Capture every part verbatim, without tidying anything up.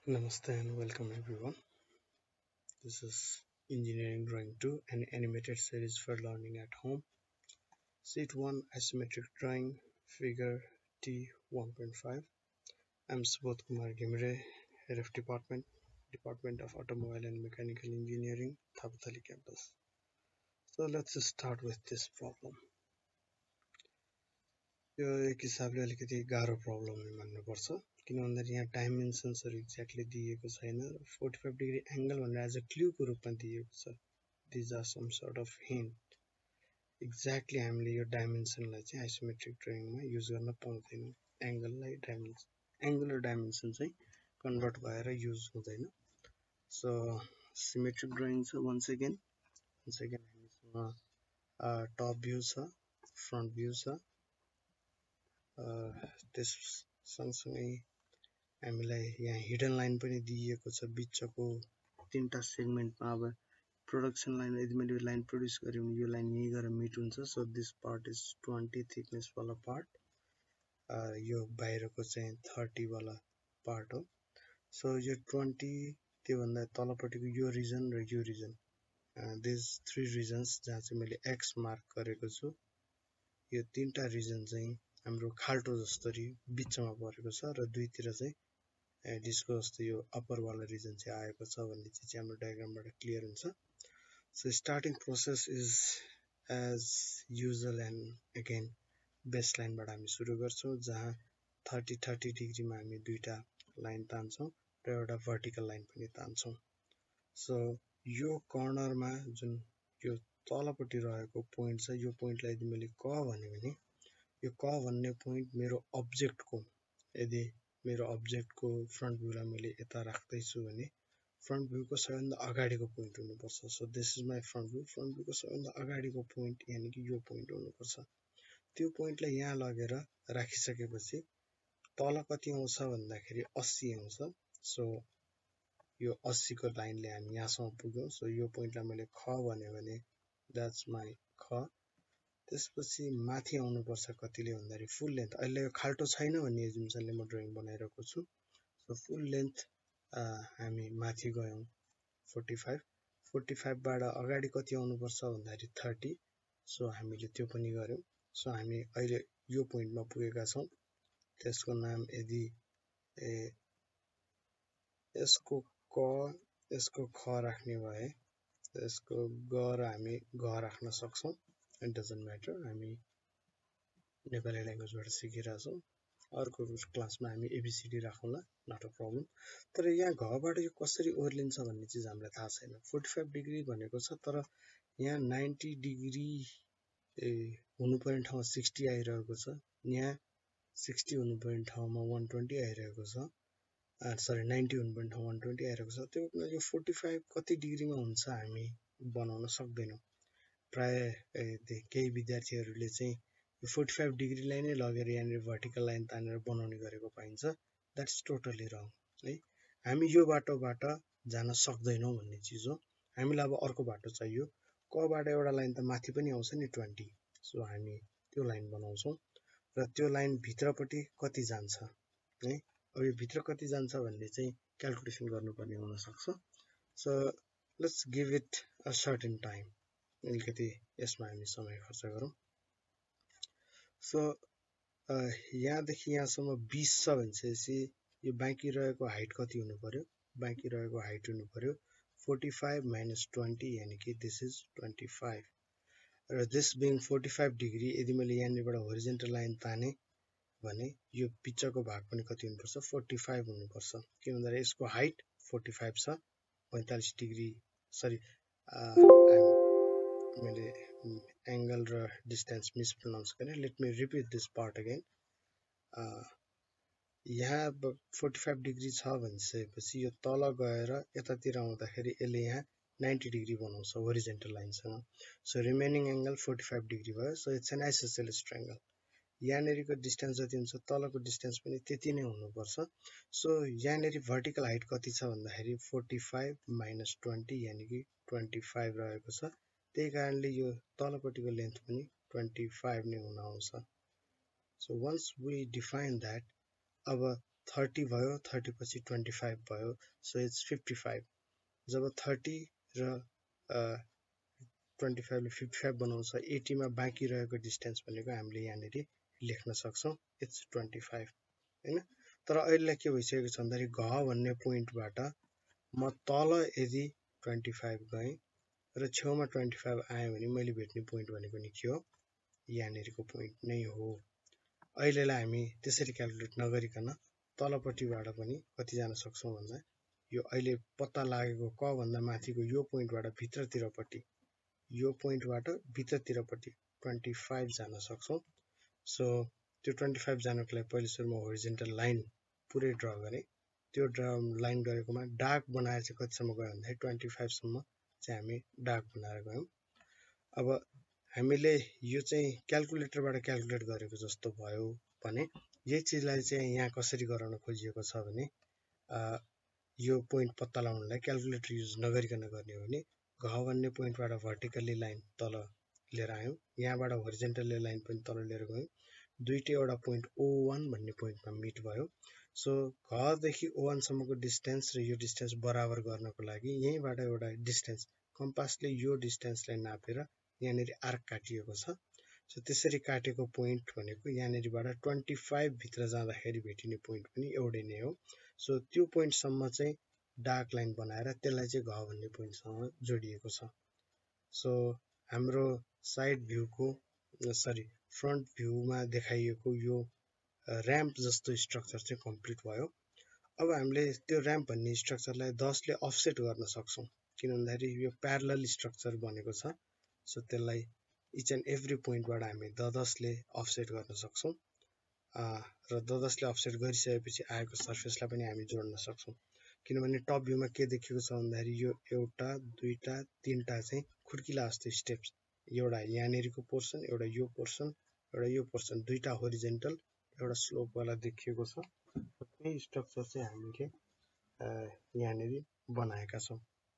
Namaste and welcome everyone. This is Engineering Drawing two, an animated series for learning at home. Sheet one Isometric Drawing, Figure T one point five. I'm Subodh Kumar Gimre, Head of Department, Department of Automobile and Mechanical Engineering, Thapathali campus. So let's start with this problem. यो एक हिसाबले अलिकति गाह्रो problem मान्नुपर्छ किन भन्दाखेरि यहाँ डाइमेन्सन्सहरु exactly दिएको छैन forty-five डिग्री एंगल भनेर एज अ क्लुको रूपमा दिएको छ these are some sort of hint exactly हामीले यो डाइमेन्सनलाई चाहिँ आइसोमेट्रिक ड्राइङमा युज गर्न पाउँदैनौं एंगललाई डाइमेन्सन एंगुलर डाइमेन्सन चाहिँ कन्भर्ट भएर युज हुँदैन सो सिमेट्रिक ड्राइङ छ वन्स अगेन वन्स अगेन हामीसँग टप भ्यू छ फ्रन्ट भ्यू छ त्यस सँगसँगै हामीलाई यहाँ हिडन लाइन पनि दिएको छ बिचको तीनटा सेगमेन्टमा अब प्रोडक्सन लाइन यदि मैले लाइन प्रोड्युस गरे भने यो लाइन यही गएर मिट हुन्छ so this part is twenty thickness वाला पार्ट यो बाहिरको चाहिँ thirty वाला पार्ट हो सो यो twenty त्यो भन्दा तलपट्टिको यो रिजन र यो रिजन दिस थ्री रिजन्स जहाँ चाहिँ मैले एक्स मार्क गरेको छु यो तीनटा रिजन चाहिँ हाम्रो खाल्टो जस्तरी बिचमा परेको छ र दुईतिर चाहिँ डिस्को जस्तो यो अप्पर वाला रिजन चाहिँ आएको छ भन्ने चाहिँ हाम्रो डायग्रामबाट क्लियर हुन्छ so starting process is as usual and again base लाइनबाट हामी सुरु गर्छौं जहाँ thirty thirty डिग्रीमा हामी दुईटा लाइन तान्छौं र एउटा भर्टिकल लाइन पनि तान्छौं सो यो कर्नरमा जुन यो तलपट्टि रहेको पोइन्ट छ यो पोइन्टलाई यदि मैले क भने भने यो क भन्ने पोइन्ट मेरो अब्जेक्टको यदि मेरो अब्जेक्टको फ्रन्ट भ्यूलाई मैले यता राख्दै छु भने फ्रन्ट भ्यूको सबैभन्दा अगाडिको पोइन्ट हुनुपर्छ so this is my front view front भ्यूको सबैभन्दा अगाडिको पोइन्ट यानि कि यो पोइन्ट हुनुपर्छ त्यो पोइन्टलाई यहाँ लगेर राखिसकेपछि तल कति आउँछ भन्दाखेरि eighty आउँछ सो यो eighty को लाइनले हामी यहाँसम्म पुग्यौं सो यो पोइन्टलाई मैले ख भने भने द्याट्स माइ ख त्यसपछि माथि आउनु पर्छ कतिले भन्दाखेरि फुल लेन्थ अहिले यो खाल्टो छैन भन्ने एजुम्सनले म ड्राइङ बनाइरहेको छु सो फुल लेन्थ हामी माथि गयौं forty-five forty-five बाट अगाडि कति आउनु पर्छ भन्दाखेरि thirty सो हामीले त्यो पनि गर्यौं सो हामी अहिले यो पोइन्टमा पुगेका छौं त्यसको नाम यदि ए यसको क यसको ख राख्ने भए यसको ग र हामी घ राख्न सक्छौं इट डजन्ट म्याटर हामी नेपाली ल्याङ्ग्वेजबाट सिकिरहेका छौं अर्को क्लासमा हामी एबीसीडी राखौँला नट अ प्रब्लम तर यहाँ घबाट यो कसरी ओर्लिन्छ भन्ने चीज हामीलाई थाहा छैन forty-five डिग्री भनेको छ तर यहाँ ninety डिग्री ए हुनुपर्ने ठाउँमा sixty आइरहेको छ यहाँ sixty हुनुपर्ने ठाउँमा one twenty आइरहेको छ सरी ninety हुनुपर्ने ठाउँमा one twenty आइरहेको छ त्यो यो forty-five कति डिग्रीमा हुन्छ हामी बनाउन सक्दैनौं प्राय केही विद्यार्थीहरूले चाहिँ यो forty-five डिग्रीलाई नै लगेर यहाँ भर्टिकल लाइन तानेर बनाउने गरेको पाइन्छ द्याट्स टोटली रङ है हामी यो बाटोबाट जान सक्दैनौं भन्ने चीज हो हामीलाई अब अर्को बाटो चाहियो क बाट एउटा लाइन त माथि पनि आउँछ नि twenty सो हामी त्यो लाइन बनाउँछौं र त्यो लाइन भित्रपट्टि कति जान्छ है अब यो भित्र कति जान्छ भन्ने चाहिँ क्याल्कुलेसन गर्नुपर्ने हुन सक्छ so let's give it a certain time अलिकति यसमा हामी समय खर्च गरौँ सो यहाँदेखि यहाँसम्म twenty छ भनेपछि यो बाँकी रहेको हाइट कति हुनु पर्यो बाँकी रहेको हाइट हुनु पर्यो forty-five minus twenty यानी कि दिस इज twenty-five र दिस बिङ forty-five डिग्री यदि मैले यहाँनिरबाट होरिजेन्टल लाइन ताने भने यो पिच्छको भाग पनि कति हुनुपर्छ forty-five हुनुपर्छ किन भन्दा यसको हाइट forty-five छ forty-five डिग्री सरी मैले एंगल र डिस्टेन्स मिसप्रोनाउन्स गरे let me repeat this part again यहाँ forty-five डिग्री छ भनेपछि यो तल गएर यतातिर आउँदाखेरि यसले यहाँ ninety डिग्री बनाउँछ होरिजेन्टल लाइनसँग so remaining angle forty-five degree भयो so it's an isosceles triangle यहाँनेरिको डिस्टेन्स जति हुन्छ तलको डिस्टेन्स पनि त्यति नै हुनुपर्छ सो यहाँनेरि भर्टिकल हाइट कति छ भन्दाखेरि forty-five minus twenty यानी कि twenty-five रहेको छ त्यही कारणले यो तलपट्टिको लेन्थ पनि twenty-five नै हुन आउँछ so once we define that अब थर्टी भयो, थर्टी पछि ट्वेन्टी फाइभ भयो, सो इट्स फिफ्टी फाइभ। जब थर्टी र ट्वेन्टी फाइभले फिफ्टी फाइभ बनाउँछ, एटीमा बाँकी रहेको डिस्टेन्स भनेको हामीले यहाँनिर लेख्न सक्छौँ, इट्स ट्वेन्टी फाइभ होइन। तर अहिले के भइसकेको छ भन्दाखेरि घ भन्ने पोइन्टबाट म तल यदि ट्वेन्टी फाइभ गएँ र छेउमा ट्वेन्टी फाइभ आयो भने मैले भेट्ने पोइन्ट भनेको नि के हो, यहाँनिरको पोइन्ट नै हो। अहिलेलाई हामी त्यसरी क्यालकुलेट नगरिकन तलपट्टिबाट पनि कति जान सक्छौँ भन्दा यो अहिले पत्ता लागेको क भन्दा माथिको यो पोइन्टबाट भित्रतिरपट्टि यो पोइन्टबाट भित्रतिरपट्टि ट्वेन्टी फाइभ जान सक्छौँ। सो त्यो ट्वेन्टी फाइभ जानको लागि पहिले सुरुमा होरिजेन्टल लाइन पुरै ड्र गरेँ। त्यो ड्र लाइन गरेकोमा डार्क बनाएर चाहिँ कतिसम्म गयो भन्दाखेरि ट्वेन्टी फाइभसम्म चाहिँ हामी डार्क बनाएर गयौँ। अब हामीले यो चाहिँ क्यालकुलेटरबाट क्यालकुलेट गरेको जस्तो भयो भने यही चिजलाई चाहिँ यहाँ कसरी गराउन खोजिएको छ भने यो पोइन्ट पत्ता लगाउनलाई क्यालकुलेटर युज नगरिकन गर्ने हो भने घ भन्ने पोइन्टबाट भर्टिकल्ली लाइन तल लिएर आयौँ, यहाँबाट होरिजेन्टल्ली लाइन पनि तल लिएर गयौँ, दुईटै एउटा पोइन्ट ओ वान भन्ने पोइन्टमा मिट भयो। सो घदेखि ओ वानसम्मको डिस्टेन्स र यो डिस्टेन्स बराबर गर्नको लागि यहीँबाट एउटा डिस्टेन्स कम्पासले यो डिस्टेन्सलाई नापेर यहाँनिर आर्क काटिएको छ। सो त्यसरी काटेको पोइन्ट भनेको यहाँनिरबाट ट्वेन्टी फाइभ भित्र जाँदाखेरि भेटिने पोइन्ट पनि एउटै नै हो। सो त्यो पोइन्टसम्म चाहिँ डार्क लाइन बनाएर त्यसलाई चाहिँ घ भन्ने पोइन्टसँग जोडिएको छ। सो हाम्रो साइड भ्यूको सरी फ्रन्ट भ्यूमा देखाइएको यो र्याम्प जस्तो स्ट्रक्चर चाहिँ कम्प्लिट भयो। अब हामीले त्यो र्याम्प भन्ने स्ट्रक्चरलाई दसले अफसेट गर्न सक्छौँ, किन भन्दाखेरि यो प्यारलल स्ट्रक्चर बनेको छ। सो त्यसलाई इच एन्ड एभ्री पोइन्टबाट हामी द दसले अफसेट गर्न सक्छौँ र द दसले अफसेट गरिसकेपछि आएको सर्फेसलाई पनि हामी जोड्न सक्छौँ। किनभने टप भ्यूमा के देखेको छ भन्दाखेरि यो एउटा दुईटा तीनटा चाहिँ खुड्किला जस्तो स्टेप्स, एउटा यहाँनिरको पोर्सन, एउटा यो पोर्सन, एउटा यो पोर्सन, दुईटा होरिजेन्टल एउटा स्लोपवाला देखिएको छ। त्यही स्ट्रक्चर चाहिँ हामीले यहाँनिर बनाएका छौँ।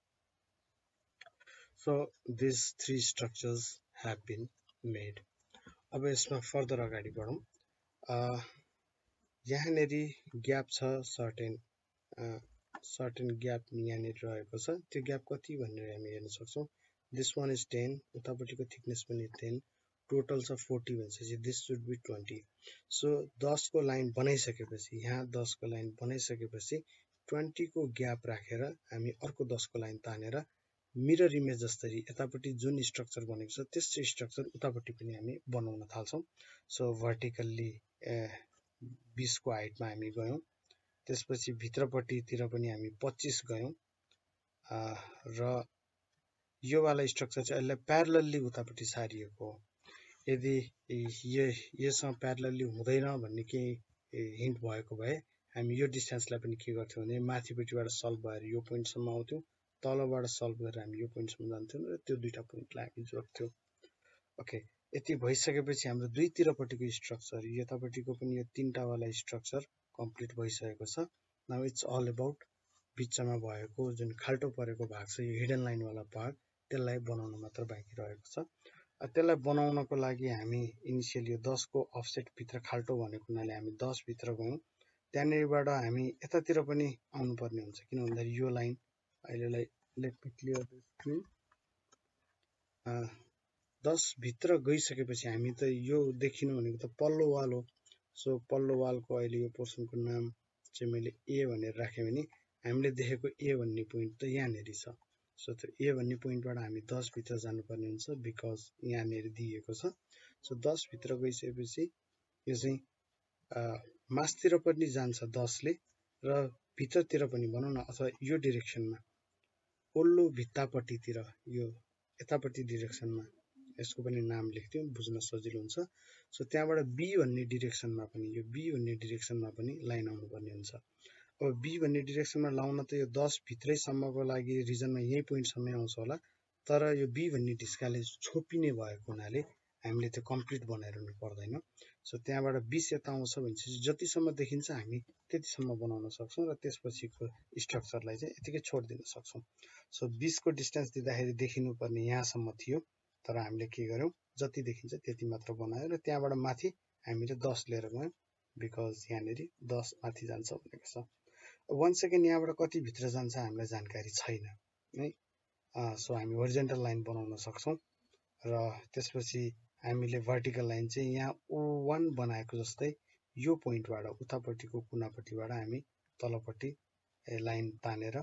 So this three structures have been made. अब यसमा फर्दर अगाडि बढौँ। यहाँनिर ग्याप छ, सर्टेन सर्टेन ग्याप यहाँनिर रहेको छ। त्यो ग्याप कति भनेर हामी हेर्न सक्छौँ। दिस वान इज टेन, उतापट्टिको थिकनेस पनि टेन, टोटल छ फोर्टी भएपछि this should be twenty. So दसको लाइन बनाइसकेपछि यहाँ दसको लाइन बनाइसकेपछि ट्वेन्टीको ग्याप राखेर हामी अर्को दसको लाइन तानेर मिरर इमेज जस्तरी यतापट्टि जुन स्ट्रक्चर बनेको छ त्यस स्ट्रक्चर उतापट्टि पनि हामी बनाउन थाल्छौँ। सो भर्टिकल्ली बिसको हाइटमा हामी गयौँ, त्यसपछि भित्रपट्टितिर पनि हामी पच्चिस गयौँ र यो वाला स्ट्रक्चर चाहिँ अहिले प्यारलल्ली उतापट्टि सारिएको हो। यदि यो यससँग प्यारलल्ली हुँदैन भन्ने केही हिन्ट भएको भए हामी यो डिस्टेन्सलाई पनि के गर्थ्यौँ भने माथिपट्टिबाट सल्भ भएर यो पोइन्टसम्म आउँथ्यौँ, तलबाट सल्भ गरेर हामी यो पोइन्टसम्म जान्थ्यौँ र त्यो दुईटा पोइन्टलाई हामी जोड्थ्यौँ। ओके, यति भइसकेपछि हाम्रो दुईतिरपट्टिको स्ट्रक्चर यतापट्टिको पनि यो तीनटा वाला स्ट्रक्चर कम्प्लिट भइसकेको छ। नाउ इट्स अल अबाउट बिचमा भएको जुन खाल्टो परेको भाग छ, यो हिडन लाइनवाला भाग, त्यसलाई बनाउन मात्र बाँकी रहेको छ। त्यसलाई बनाउनको लागि हामी इनिसियल यो दसको अफसेटभित्र खाल्टो भनेको हुनाले हामी दसभित्र गयौँ, त्यहाँनिरबाट हामी यतातिर पनि आउनुपर्ने हुन्छ, किन भन्दाखेरि यो लाइन अहिलेलाई let me clear the screen. दसभित्र गइसकेपछि हामी त यो देखिनु भनेको त पल्लो वाल हो। सो पल्लो वालको अहिले यो पोर्सनको नाम चाहिँ मैले ए भनेर राखेँ भने हामीले देखेको ए भन्ने पोइन्ट त यहाँनिर छ। सो त्यो ए भन्ने पोइन्टबाट हामी दसभित्र जानुपर्ने हुन्छ, बिकज यहाँनिर दिएको छ। सो दसभित्र गइसकेपछि यो चाहिँ मासतिर पनि जान्छ दसले र भित्रतिर पनि भनौँ न, अथवा यो डिरेक्सनमा ओल्लो भित्तापट्टितिर यो यतापट्टि डिरेक्सनमा यसको पनि नाम लेख्थ्यौँ, बुझ्न सजिलो हुन्छ। सो त्यहाँबाट बी भन्ने डिरेक्सनमा पनि यो बी भन्ने डिरेक्सनमा पनि लाइन आउनुपर्ने हुन्छ। अब बी भन्ने डिरेक्सनमा लाउन त यो दस भित्रैसम्मको लागि रिजनमा यही पोइन्टसम्मै आउँछ होला, तर यो बी भन्ने ढिस्काले छोपिने भएको हुनाले हामीले त्यो कम्प्लिट बनाइरहनु पर्दैन। सो त्यहाँबाट बिस यता आउँछ भनेपछि जतिसम्म देखिन्छ हामी त्यतिसम्म बनाउन सक्छौँ र त्यसपछिको स्ट्रक्चरलाई चाहिँ यतिकै छोडिदिन सक्छौँ। सो बिसको डिस्टेन्स दिँदाखेरि देखिनुपर्ने यहाँसम्म थियो, तर हामीले के गर्यौँ जति देखिन्छ त्यति मात्र बनायो र त्यहाँबाट माथि हामीले दस लिएर गयौँ बिकज यहाँनिर दस माथि जान्छ भनेको छ। वान सेकेन्ड यहाँबाट कति भित्र जान्छ हामीलाई जानकारी छैन है। सो हामी होरिजेन्टल लाइन बनाउन सक्छौँ र त्यसपछि हामीले भर्टिकल लाइन चाहिँ यहाँ ओ वान बनाएको जस्तै यो पोइन्टबाट उतापट्टिको कुनापट्टिबाट हामी तलपट्टि लाइन तानेर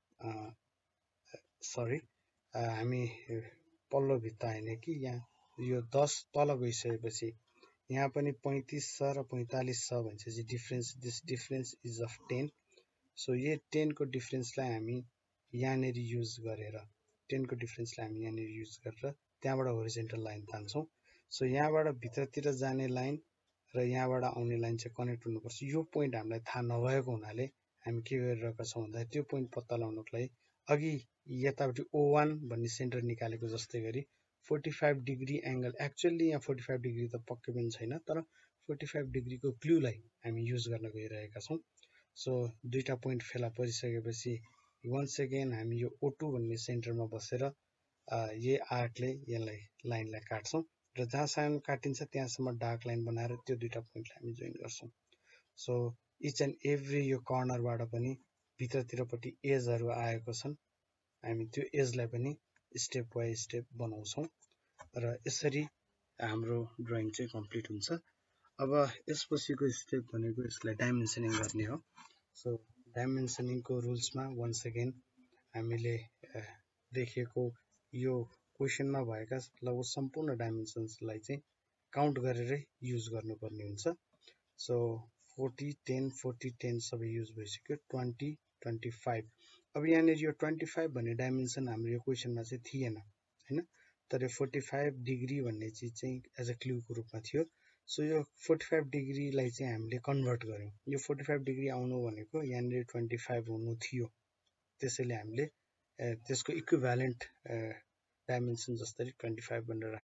सरी हामी पल्लो भित्ता होइन कि यहाँ यो दस तल गइसकेपछि यहाँ पनि पैँतिस छ र पैँतालिस छ भनेपछि difference this difference is of ten. So यो टेनको डिफ्रेन्सलाई हामी यहाँनिर युज गरेर टेनको डिफ्रेन्सलाई हामी यहाँनिर युज गरेर त्यहाँबाट होरिजेन्टल लाइन तान्छौँ। सो यहाँबाट भित्रतिर जाने लाइन र यहाँबाट आउने लाइन चाहिँ कनेक्ट हुनुपर्छ। यो पोइन्ट हामीलाई थाहा नभएको हुनाले हामी के गरिरहेका छौँ भन्दा त्यो पोइन्ट पत्ता लगाउनको लागि अघि यतापट्टि ओ वान भन्ने सेन्टर निकालेको जस्तै गरी forty five degree angle, actually यहाँ फोर्टी फाइभ डिग्री त पक्कै पनि छैन, तर फोर्टी फाइभ डिग्रीको क्लुलाई हामी युज गर्न गइरहेका छौँ। सो दुईवटा पोइन्ट फेला परिसकेपछि वान सेकेन्ड हामी यो ओ टू भन्ने सेन्टरमा बसेर यही आर्कले यसलाई लाइनलाई काट्छौँ र जहाँसम्म काटिन्छ त्यहाँसम्म डार्क लाइन बनाएर त्यो दुईवटा पोइन्टलाई हामी जोइन गर्छौँ। सो इच एन्ड एभ्री यो कर्नरबाट पनि भित्रतिरपट्टि एजहरू आएको छन्, हामी त्यो एजलाई पनि स्टेप बाई स्टेप बनाउँछौँ र यसरी हाम्रो ड्रइङ चाहिँ कम्प्लिट हुन्छ। अब यसपछिको स्टेप भनेको यसलाई डाइमेन्सनिङ गर्ने हो। सो डाइमेन्सनिङको रुल्समा वान सेकेन्ड हामीले देखेको यो क्वेसनमा भएका लगभग सम्पूर्ण डाइमेन्सन्सलाई चाहिँ काउन्ट गरेरै युज गर्नुपर्ने हुन्छ। So forty ten forty ten सबै युज भइसक्यो, ट्वेन्टी ट्वेन्टी फाइभ। अब यहाँनिर यो ट्वेन्टी फाइभ भन्ने डाइमेन्सन हाम्रो यो क्वेसनमा चाहिँ थिएन होइन, तर फोर्टी फाइभ डिग्री भन्ने चिज चाहिँ एज अ क्लुको रूपमा थियो। सो यो फोर्टी फाइभ डिग्रीलाई चाहिँ हामीले कन्भर्ट गऱ्यौँ। यो फोर्टी फाइभ डिग्री आउनु भनेको यहाँनिर ट्वेन्टी फाइभ हुनु थियो, त्यसैले हामीले त्यसको इक्विभ्यालेन्ट डाइमेन्सन जस्तै ट्वेन्टी फाइभ भनेर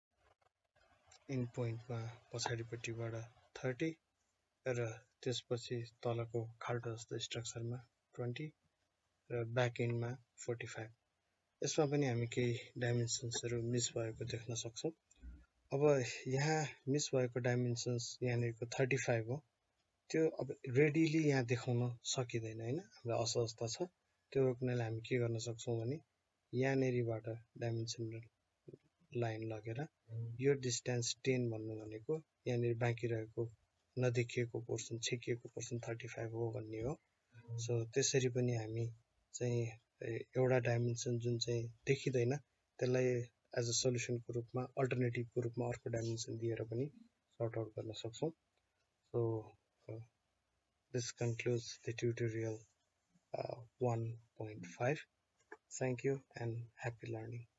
इन पोइन्टमा पछाडिपट्टिबाट थर्टी र त्यसपछि तलको खाल्टो जस्तो स्ट्रक्चरमा ट्वेन्टी र ब्याक एन्डमा फोर्टी फाइभ। यसमा पनि हामी केही डाइमेन्सन्सहरू मिस भएको देख्न सक्छौँ। अब यहाँ मिस भएको डाइमेन्सन्स यहाँनिरको थर्टी फाइभ हो, त्यो अब रेडिली यहाँ देखाउन सकिँदैन होइन, हामीलाई असहजता छ। त्यो रोक्नलाई हामी के गर्न सक्छौँ भने यहाँनिरबाट डाइमेन्सन लाइन लगेर यो डिस्टेन्स टेन भन्नु भनेको यहाँनिर बाँकी रहेको नदेखिएको पोर्सन छेकिएको पोर्सन थर्टी फाइभ हो भन्ने हो। सो त्यसरी पनि हामी चाहिँ एउटा डाइमेन्सन जुन चाहिँ देखिँदैन त्यसलाई एज अ सल्युसनको रूपमा अल्टरनेटिभको रूपमा अर्को डाइमेन्सन दिएर पनि सर्ट आउट गर्न सक्छौँ। So this concludes the tutorial one point five. Thank you and happy learning.